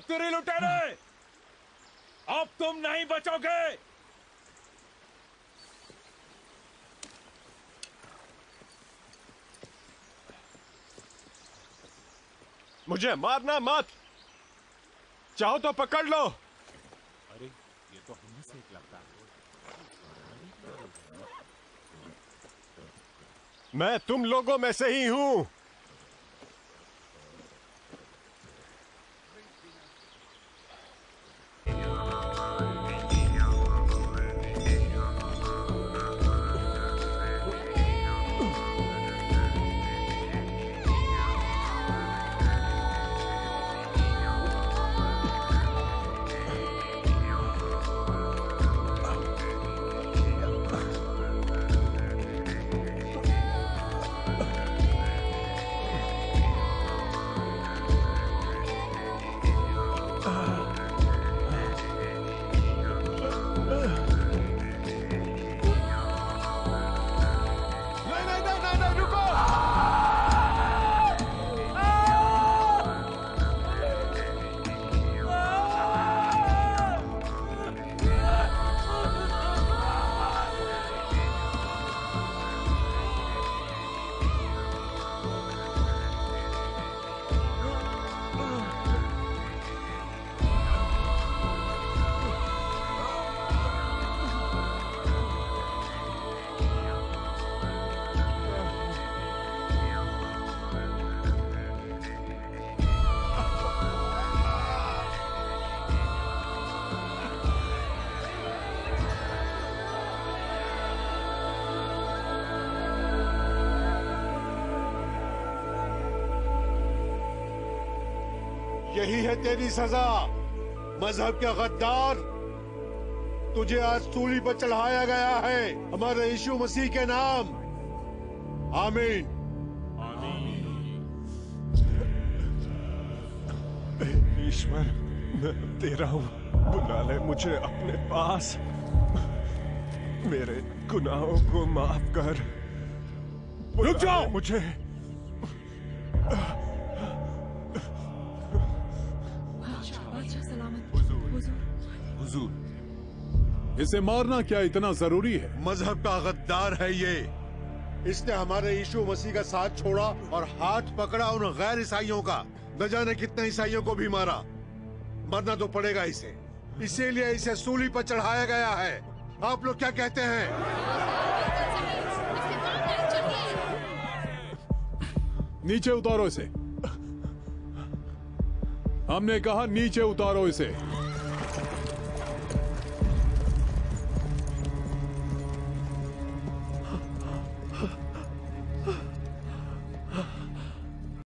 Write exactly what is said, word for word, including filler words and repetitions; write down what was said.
कस्तूरी लुटेरे, अब तुम नहीं बचोगे। मुझे मारना मत, चाहो तो पकड़ लो। अरे ये तो हमें से एक लगता है। मैं तुम लोगों में से ही हूं। यही है तेरी सजा, मजहब के गद्दार। तुझे आज सूली पर चढ़ाया गया है हमारे यीशु मसीह के नाम। आमीन। ईश्वर, मैं तेरा हूं, बुला ले मुझे अपने पास। मेरे गुनाहों को माफ कर। रुक जाओ मुझे। हुजूर, इसे मारना क्या इतना जरूरी है? मजहब का गद्दार है ये। इसने हमारे यीशु मसीह का साथ छोड़ा और हाथ पकड़ा उन गैर ईसाइयों का। न जाने कितने ईसाइयों को भी मारा। मरना तो पड़ेगा इसे, इसीलिए इसे सूली पर चढ़ाया गया है। आप लोग क्या कहते हैं? नीचे उतारो इसे। हमने कहा नीचे उतारो इसे।